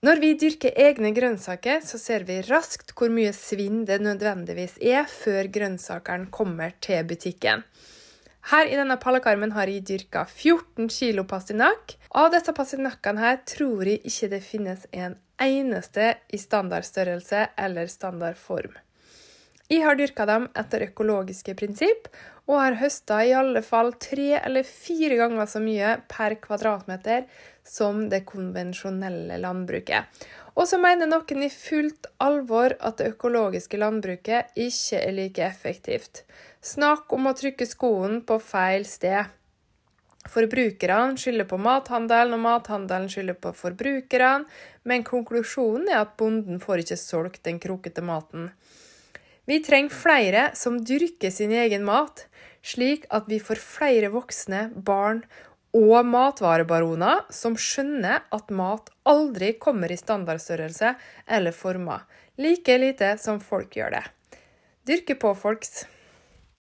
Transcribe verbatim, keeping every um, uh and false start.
Når vi dyrker egne grønnsaker, så ser vi raskt hvor mye svinn det nødvendigvis er før grønnsakene kommer til butikken. Her i denne pallekarmen har jeg dyrket fjorten kilo pastinakk. Av disse pastinakkene her tror jeg ikke det finnes en eneste i standardstørrelse eller standardform. Jeg har dyrket dem etter økologiske prinsipp, og har høstet i alle fall tre eller fire ganger så mye per kvadratmeter som det konvensjonelle landbruket. Og så mener noen i fullt alvor at det økologiske landbruket ikke er like effektivt. Snakk om å trykke skoen på feil sted. Forbrukerne skylder på mathandelen, og mathandelen skylder på forbrukerne, men konklusjonen er at bonden får ikke solgt den krokete maten. Vi trenger flere som dyrker sin egen mat, slik at vi får flere voksne, barn og matvarebaroner som skjønner at mat aldri kommer i standardstørrelse eller former, like lite som folk gjør det. Dyrke på, folks!